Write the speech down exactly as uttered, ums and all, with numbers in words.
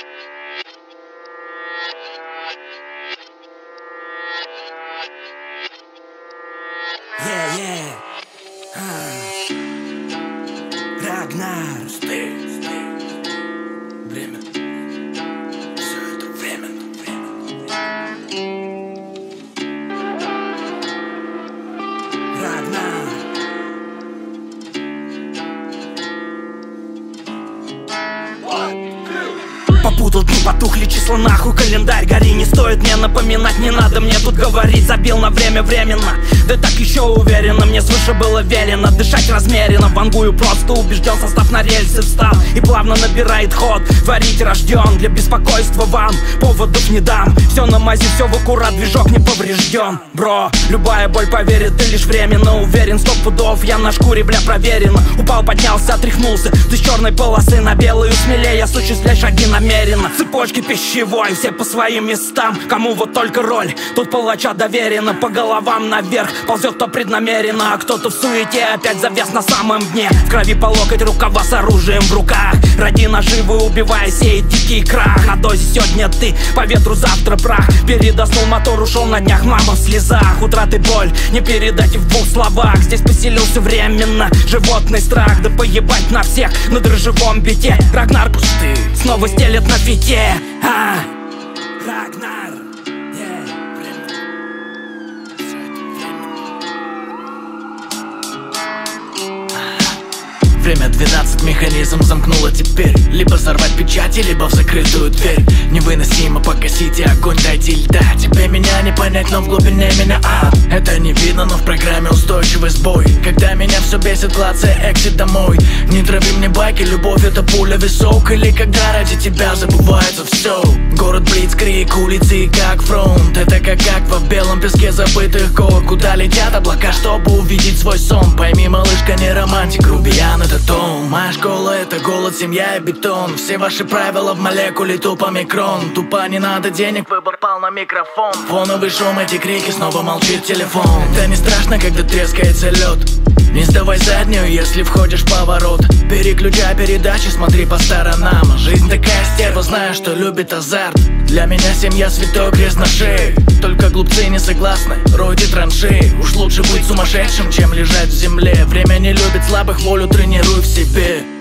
Yeah, yeah. А. Рагнар, ты, время. Все это временно, время. Рагнар. Попутал дни, потухли числа, нахуй календарь гори. Не стоит мне напоминать, не надо мне тут говорить. Забил на время временно, да так еще уверенно. Мне свыше было велено дышать размеренно. Вангую просто убежден, состав на рельсы встал и плавно набирает ход. Творить рожден, для беспокойства вам поводов не дам. Все на мази, все в аккурат, движок не поврежден. Бро, любая боль, поверит, ты лишь временно. Уверен, сто пудов, я на шкуре, бля, проверено. Упал, поднялся, отряхнулся, ты с черной полосы на белую смелее. Осуществляй шаги намеренно. Цепочки пищевой, все по своим местам. Кому вот только роль, тут палача доверена. По головам наверх ползет кто преднамеренно, а кто-то в суете опять завяз на самом дне. В крови по локоть, рукава с оружием в руках. Ради наживы убивая, сеет дикий крах. На дозе сегодня ты, по ветру завтра прах. Передоснул мотор, ушел на днях, мама в слезах. Утраты боль, не передать и в двух словах. Здесь поселился временно животный страх. Да поебать на всех на дрожжевом бите. Рагнар пусты, снова стелет на фите. А, Рагнар. Время двенадцать, механизм замкнуло теперь. Либо взорвать печати, либо в закрытую дверь. Невыносимо, погасите огонь, дайте льда. Тебе меня не понять, но в глубине меня ад. Это не видно, но в программе устойчивый сбой. Когда меня все бесит, клацая эксит домой. Не трави мне байки, любовь это пуля висок. Или когда ради тебя забывается все. Город блицкриг, улицы как фронт. Это как аква в белом песке забытых гор. Куда летят облака, чтобы увидеть свой сон. Пойми, малышка, не романтик, грубиян это тон. Моя школа это голод, семья и бетон. Все ваши правила в молекуле тупо микрон. Тупо не надо денег, выбор пал на микрофон. Фоновый шум, эти крики, снова молчит телефон. Это не страшно, когда трескается лед. Не сдавай заднюю, если входишь в поворот. Переключай передачи, смотри по сторонам. Жизнь такая стерва, знаю, что любит азарт. Для меня семья святой, крест на шее. Только глупцы не согласны, ройте траншеи. Уж лучше быть сумасшедшим, чем лежать в земле. Время не любит слабых, волю тренируй в себе.